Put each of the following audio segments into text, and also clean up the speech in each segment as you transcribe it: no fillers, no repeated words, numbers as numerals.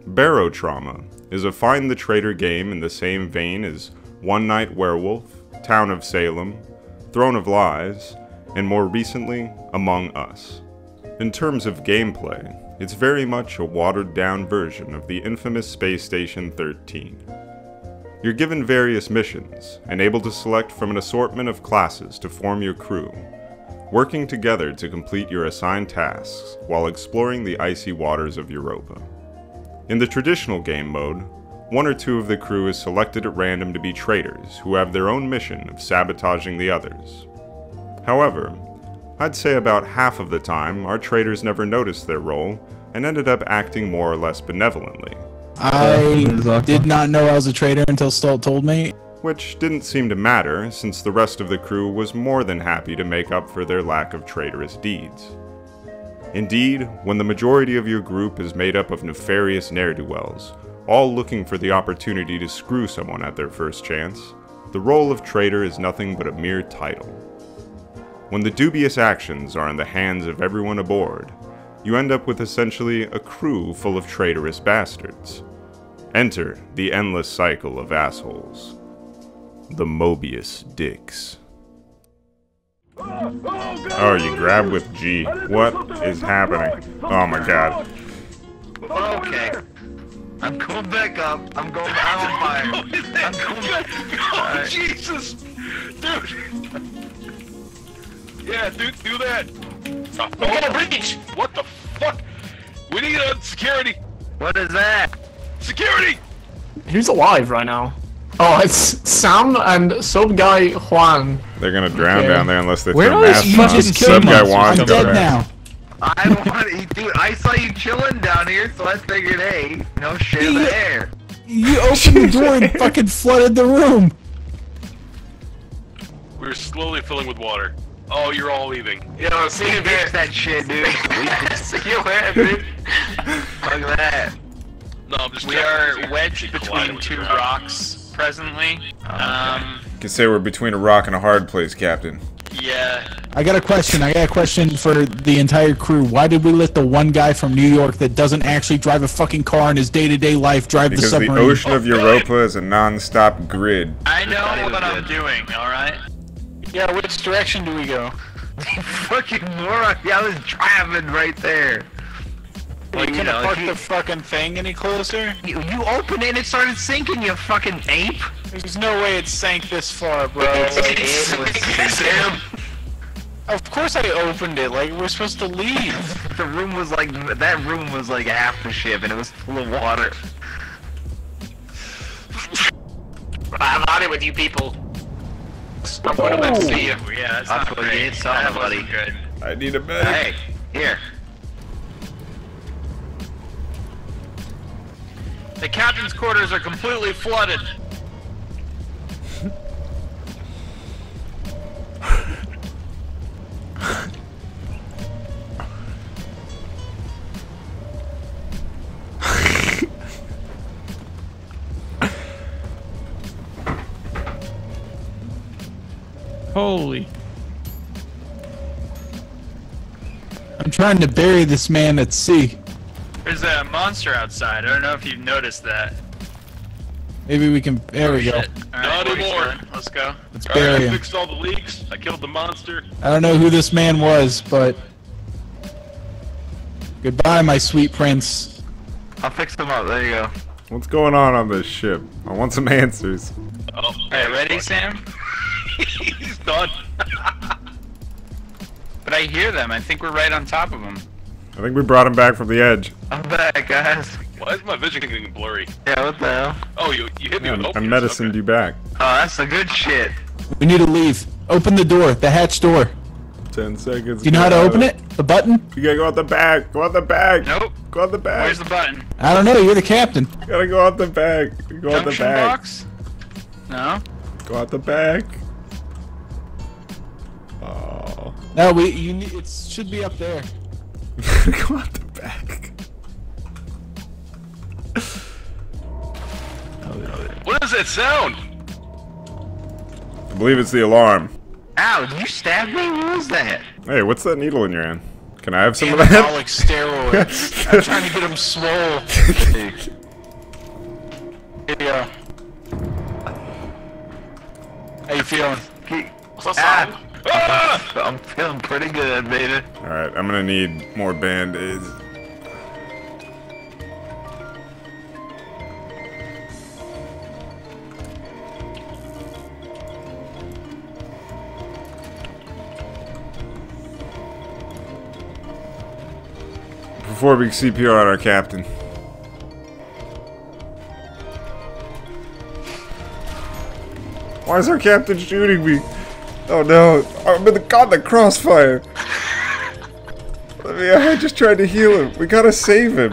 Barotrauma is a Find the Traitor game in the same vein as One Night Werewolf, Town of Salem, Throne of Lies, and more recently, Among Us. In terms of gameplay, it's very much a watered-down version of the infamous Space Station 13. You're given various missions, and able to select from an assortment of classes to form your crew, working together to complete your assigned tasks while exploring the icy waters of Europa. In the traditional game mode, one or two of the crew is selected at random to be traitors who have their own mission of sabotaging the others. However, I'd say about half of the time our traitors never noticed their role and ended up acting more or less benevolently. I did not know I was a traitor until Stolt told me. Which didn't seem to matter, since the rest of the crew was more than happy to make up for their lack of traitorous deeds. Indeed, when the majority of your group is made up of nefarious ne'er-do-wells, all looking for the opportunity to screw someone at their first chance, the role of traitor is nothing but a mere title. When the dubious actions are in the hands of everyone aboard, you end up with essentially a crew full of traitorous bastards. Enter the endless cycle of assholes. The Mobius Dicks. Oh, you grab with G. What is happening? Oh my god. Okay. I'm going back up. I'm going back on fire. I'm going back. Oh, Jesus! Dude! Yeah, dude, do that! We got a breach! What the fuck? We need security! What is that? Security! Who's alive right now? Oh, it's Sam and sub guy Juan. They're gonna drown down there unless they Where throw are masks you? on. Just Some killed guy us. wants I'm to go dead back. now. I don't want to, dude. I saw you chilling down here, so I figured, hey, no shit in the air. You opened the door and fucking flooded the room. We're slowly filling with water. Oh, you're all leaving. Yo, see you fix that shit, dude. See you later, dude. Fuck that. No, I'm just We checking are to see if wedged we can between collide two with rocks presently. You could say we're between a rock and a hard place, Captain. Yeah. I got a question for the entire crew. Why did we let the one guy from New York that doesn't actually drive a fucking car in his day-to-day life drive Because the the submarine? ocean of Europa is a non-stop grid. I know what I'm doing, alright? Yeah, which direction do we go? You fucking moron. I was driving right there. Well, you couldn't park the fucking thing any closer? You opened it and it started sinking, you fucking ape. There's no way it sank this far, bro. It was Sam! Of course I opened it, like we're supposed to leave. The room was like, that room was like half the ship and it was full of water. I'm on it with you people. I'm going to see you. Yeah, that's I'll not put you great. in sauna, That wasn't buddy. good. I need a medic. Hey, here. The captain's quarters are completely flooded. Holy. I'm trying to bury this man at sea. There's a monster outside. I don't know if you've noticed that. Maybe we can. There we go. Shit. All right, Not anymore. Let's go. Let's Alright, bury I him. fixed all the leaks. I killed the monster. I don't know who this man was, but goodbye, my sweet prince. I'll fix them up, there you go. What's going on this ship? I want some answers. Oh, Alright, ready, Sam? He's done. But I hear them. I think we're right on top of them. I think we brought him back from the edge. I'm back, guys. Why is my vision getting blurry? Yeah, what the hell? Oh, you hit me Yeah, with I opiates. medicined you back. Oh, that's the good shit. We need to leave. Open the door, the hatch door. 10 seconds. Do you know how to open it? The button? You gotta go out the back. Go out the back. Nope. Go out the back. Where's the button? I don't know. You're the captain. You gotta go out the back. Go out the Junction back. box? No. Go out the back. Oh. No, you need. It should be up there. Go out the back. What is that sound? I believe it's the alarm. Ow, you stabbed me? What was that? Hey, what's that needle in your hand? Can I have some of that? Anabolic steroids. I'm trying to get him swole. Yeah. How you feeling? What's that sound? I'm feeling pretty good, baby. Alright, I'm gonna need more band-aids. Performing CPR on our captain. Why is our captain shooting me? Oh no, I'm in the crossfire. I just tried to heal him. We gotta save him.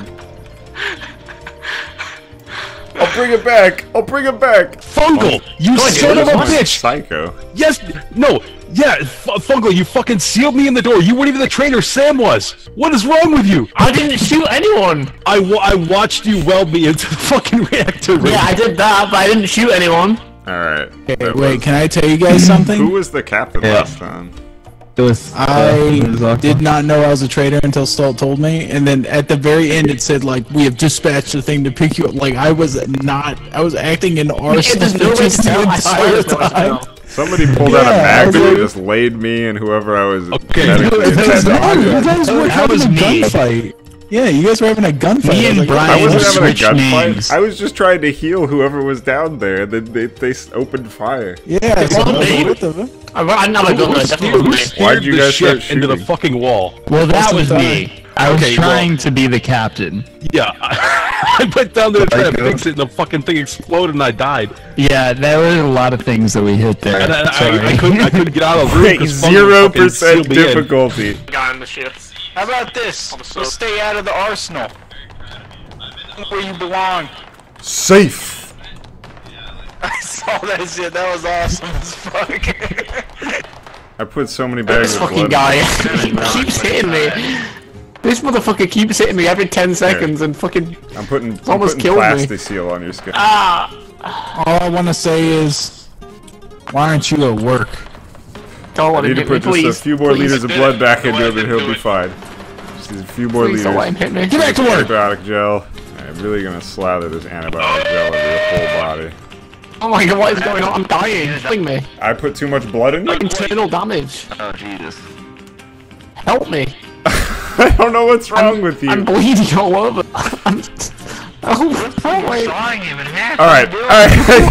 I'll bring it back. I'll bring it back. Fungal, you son of a bitch! Psycho. Yes, no, yeah, Fungal, you fucking sealed me in the door. You weren't even the traitor. Sam was. What is wrong with you? I didn't shoot anyone. I watched you weld me into the fucking reactor. Yeah, I did that, but I didn't shoot anyone. Alright. Okay, wait, can I tell you guys something? Who was the captain last time? It was. I did not know I was a traitor until Stolt told me, and then at the very end it said like, we have dispatched a thing to pick you up. Like I was acting in arson there's no way to tell. I swear there's no way to time. tell. Somebody pulled out a Yeah, I mag was and like- just laid me and whoever I was Okay, medically You guys attending. were having a gunfight. Yeah, you guys were having a gunfight. Me I was and like, Brian I wasn't having a switched gunfight. names. I was just trying to heal whoever was down there. Then they opened fire. yeah, so Well, what the fuck? I'm not a gun, I definitely. Why'd you the guys shit start into the shooting? fucking wall? Well, that was the me. I was Okay, trying to be the captain. Yeah, I went down there to try to fix it, and the fucking thing exploded, and I died. Yeah, there were a lot of things that we hit there. And Sorry. I couldn't get out of the room. Wait, 'cause Fungal 0% fucking sealed me in. difficulty. Guy on the ship. How about this? Let's stay out of the arsenal. Where you belong. Safe. I saw that shit. That was awesome as fuck. I put so many bags This of fucking blood. guy keeps hitting me. This motherfucker keeps hitting me every 10 seconds and fucking. I'm putting almost killed me. Plasticil on your skin. All I want to say is, why aren't you at work? Don't I let him need to hit me, put just please. a few more Please. liters of blood back into him and he'll be fine. Just a few more Please don't let him liters. hit me. Get back to work. Antibiotic gel. I'm really gonna slather this antibiotic gel over your whole body. Oh my god, what is going on? I'm dying. Killing me. I put too much blood in you? Internal damage. Oh, Jesus. Help me. I don't know what's wrong with you. I'm bleeding all over. I'm. Oh, wait. Sawing him in half. Alright, alright.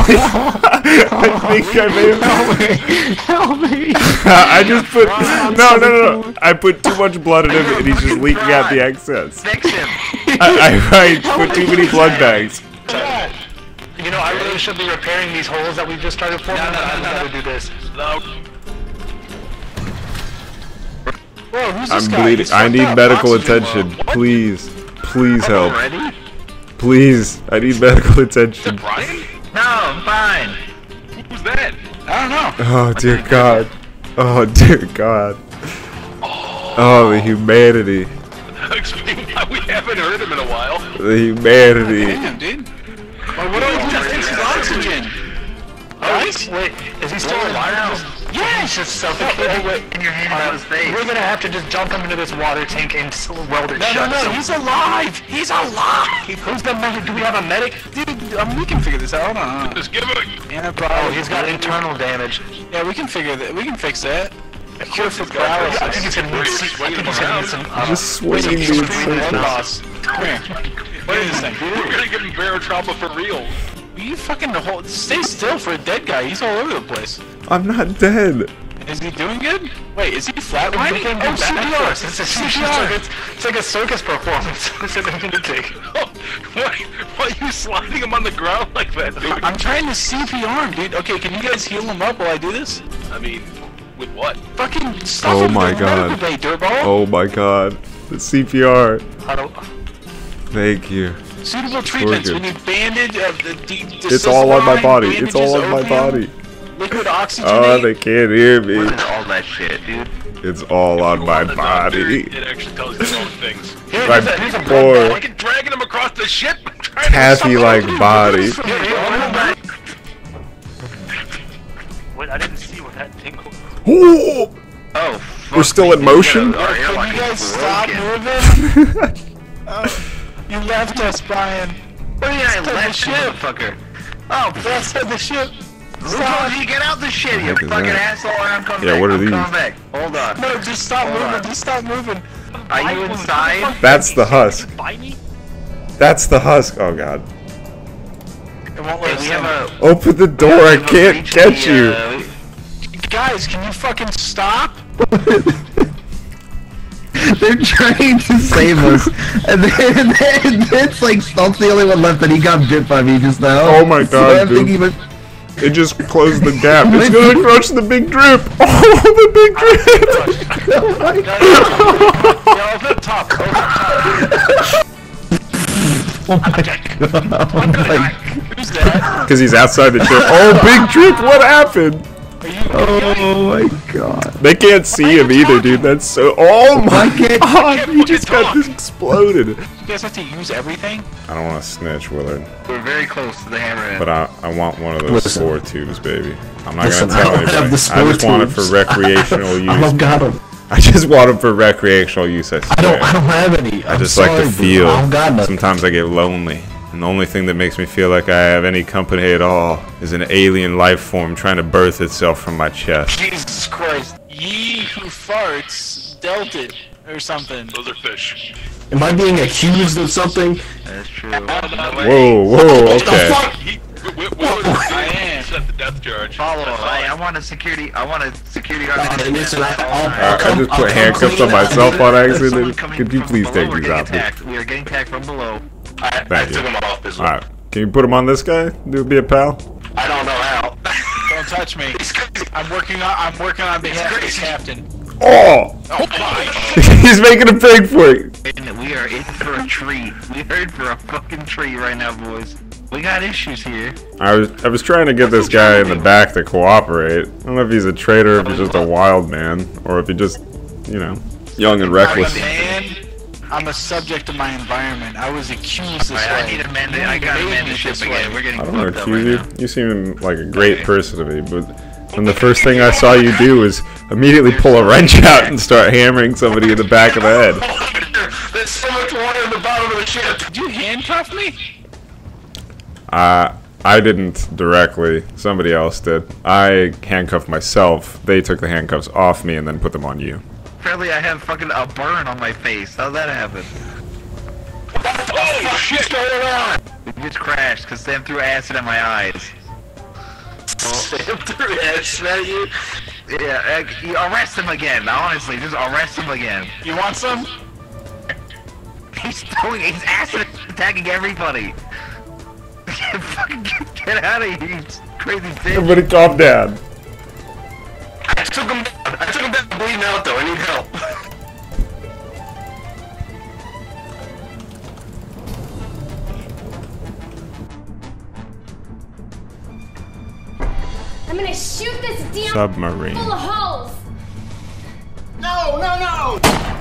I think I may have. Help me. I just put. No. I put too much blood in him and he's just leaking out the excess. Fix him. I put too many blood bags. You know, I really should be repairing these holes that we just started forming. I gotta do this. Whoa, who's I'm this guy? bleeding. He's I fucked need up. medical Oxygen attention. low. What? Please. Please help. Already? Please. I need medical attention. Brian? No, I'm fine. Who's that? I don't know. Oh dear God. Oh dear God. Oh, the humanity. Explain why we haven't heard him in a while. The humanity. Damn, dude. Well, what do I do to fix his oxygen? Guys? Wait, is he still alive? Yeah. He's just suffocating in your hand on his face. We're gonna have to just jump him into this water tank and weld it shut. No, he's alive! He's alive! Who's the medic? Do we have a medic? Dude, we can figure this out. Hold on. Just give him a... Antibiotic. Oh, he's got internal damage. Yeah, we can figure that. We can fix that. A cure for I paralysis. think he's gonna need some. Just swinging me in Extreme blood circles. loss. Come here. What is this thing? We're gonna give him barotrauma for real. You fucking stay still for a dead guy. He's all over the place. I'm not dead. Is he doing good? Wait, is he flatlining? Looking Oh, CPR! It's like a circus performance. What's it gonna take? Why are you sliding him on the ground like that, dude? I'm trying to CPR him, dude. Okay, can you guys heal him up while I do this? I mean, with what? Fucking stuff Oh him my in the God. medical bay, dirtball. Oh my God. The CPR. I don't. Thank you. Suitable treatments. We Gorgeous. need bandage of the It's all on my body. It's all on my body. Liquid oxygenate. Oh, they can't hear me. What is all that shit, dude? It's all on my body. It actually tells you all the things. My poor Fucking dragging him across the ship. Trying to taffy-like body. Wait, I didn't see what that thing was. Oh! Oh, We're still in motion? Our Can airlock you guys is stop broken. moving? You left us, Brian. What do you mean I Stop the left you, ship. motherfucker? Oh, That's the ship. who told you to get out the shit, you What the heck fucking is that? asshole, and I'm coming Yeah, back. what are I'm these? coming back. Hold on. No, just stop Hold moving. on. Just stop moving. Are you inside? That's the husk. Buy me? That's the husk. Oh god. It won't Hey, let we us have in. a... Open the door. I can't reach catch the, you. Guys, can you fucking stop? They're trying to save us, and then it's like Stalt's the only one left, and he got bit by me just now. Oh my So god, I'm thinking dude. about- It just closed the gap. It's gonna crush the big drip. Oh, the big drip. Oh my god! Yeah, over the top. Over the top. Oh my god! Oh my god! Who's that? Because he's outside the ship. Oh, big drip. What happened? Are you? Oh my god! They can't see him either, dude. That's so. Oh my Why can't- god! He just got this exploded. You guys have to use everything? I don't want to snitch, Willard, We're very close to the hammerhead. but I want one of those Listen. spore tubes, baby. I'm not Listen, gonna tell I don't have anybody. the I spore just want it for tubes. recreational I use. don't got them. I just want them for recreational use. I I swear. don't have any. I just like to feel. I don't got nothing. Sometimes I get lonely, and the only thing that makes me feel like I have any company at all is an alien life form trying to birth itself from my chest. Jesus Christ. Ye who farts dealt it. Or something. Those are fish. Am I being accused of something? That's true. Whoa, whoa, okay. I am. Set the death charge. Follow. I want a security. I want a security guard. Listen, I just put handcuffs on myself on accident. Could you please take these off? We are getting attacked from below. Thank you. Took him off as well. Alright, can you put him on this guy? Do be a pal? I don't know how. Don't touch me. I'm working on behalf of the captain. Oh! He's making a pig for you. And we are in for a treat. We are in for a fucking treat right now, boys. We got issues here. I was trying to get this guy in the back to cooperate. I don't know if he's a traitor, if he's just a wild man, or if he just, you know, young and I'm a reckless. man. I'm a subject of my environment. I was accused this way. I need to mend it. I gotta mend the ship again. We're getting I don't want fucked to up right accuse now. you. You seem like a great person to me, but when the first thing I saw you do was immediately pull a wrench out and start hammering somebody in the back of the head. There's so much water in the bottom of the ship. Did you handcuff me? I didn't directly. Somebody else did. I handcuffed myself. They took the handcuffs off me and then put them on you. Apparently I have fucking a burn on my face. How'd that happen? Oh shit! What's going on? We just crashed because Sam threw acid in my eyes. Sam threw acid at you? Yeah, you arrest him again. Honestly, just arrest him again. You want some? He's acid attacking everybody. Fucking get out of here, you crazy bitch. Everybody calm down. I took him down bleeding out though. I need help. I'm gonna shoot this damn Submarine. full of holes. No, no, no!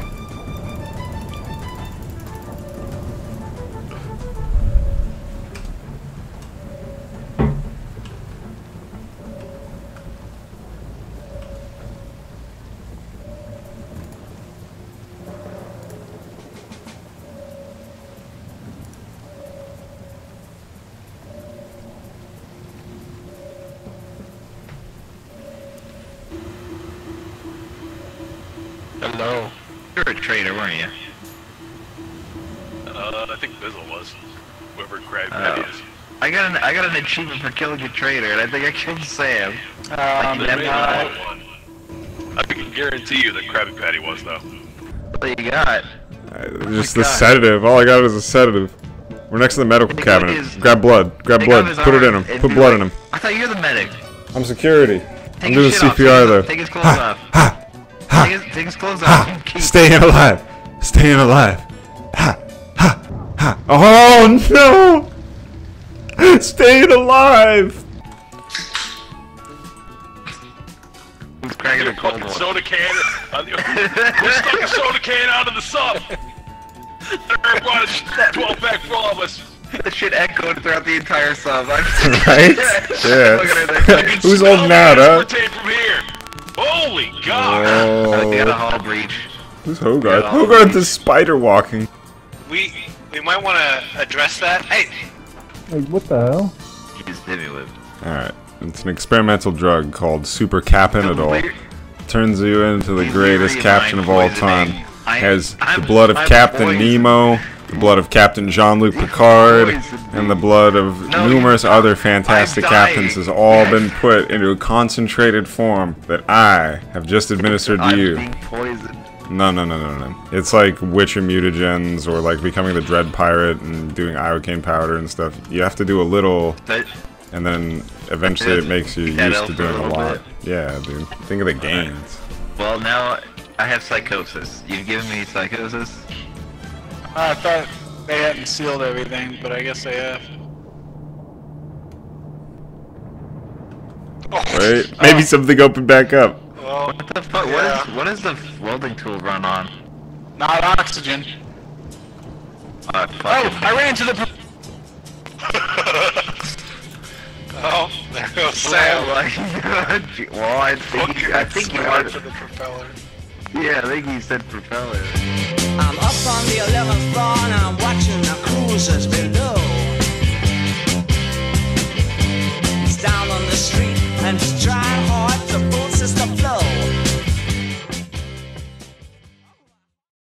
Hello. You're a traitor, weren't you? I think Bizzle was. Whoever grabbed Oh. that is. I got an achievement for killing a traitor, and I think I killed Sam. There Like, may never have been one. I can guarantee you that Krabby Patty was though. What do you got? Just the God. sedative. All I got is a sedative. We're next to the medical Take off cabinet. his- Grab blood. Grab Take off blood. his Put it in arm him. and Put do blood it. in him. I thought you were the medic. I'm security. Take I'm his doing shit off. CPR though. Take his clothes off. Take his clothes off. Keep- Staying alive. Staying alive. Ha, ha, ha. Oh no! Staying alive. Who's cracking a cold Fucking one? soda can. We stuck a soda can out of the sub. Eric brought a 12-pack for all of us. The shit echoed throughout the entire sub. Right? Yeah. Look at it. Who's holding out, huh? Aspartame from here. Holy God! Oh, we got a hull breach. Who's Hogarth? Hogarth is spider walking. We might want to address that. Hey, Like, what the hell? He's Dimulib. Alright. It's an experimental drug called Super Capinidol. Turns you into the greatest captain of all time. Has the blood of Captain Nemo, the blood of Captain Jean-Luc Picard, and the blood of numerous other fantastic captains has all been put into a concentrated form that I have just administered to you. Being poisoned. No. It's like Witcher mutagens or like becoming the Dread Pirate and doing iocane powder and stuff. You have to do a little, and then eventually it makes you used to doing a lot. Yeah, dude. Think of the gains. Well, now I have psychosis. You've given me psychosis? I thought they hadn't sealed everything, but I guess they have. Wait, maybe something opened back up. Well, What the fuck? What is the welding tool run on? not oxygen. Fuck Oh, it. I ran into the. Oh, there goes Sam. Well, I think you Smart for the propeller. Yeah, I think you said propeller. I'm up on the 11th floor and I'm watching the cruisers below. It's down on the street and it's dry.